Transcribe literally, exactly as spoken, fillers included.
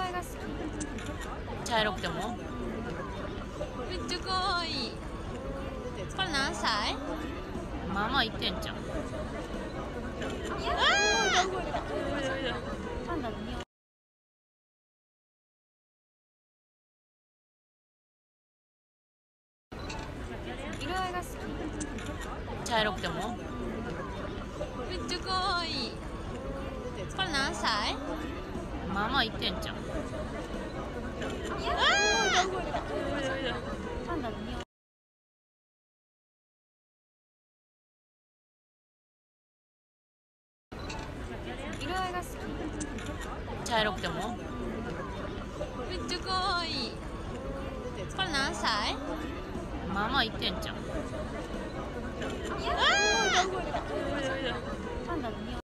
いが好き。 茶色くてもめっちゃかわいい。これ何歳？まあまあいってんじゃん。 パンダの匂い。色合いが好き。 茶色くてもめっちゃかわいい。これ何歳？まあまあいってんじゃん。 パンダの匂い。色合いが好き。 茶色くてもめっちゃかわいい。これ何歳？まあまあいってんじゃん。 パンダの匂い。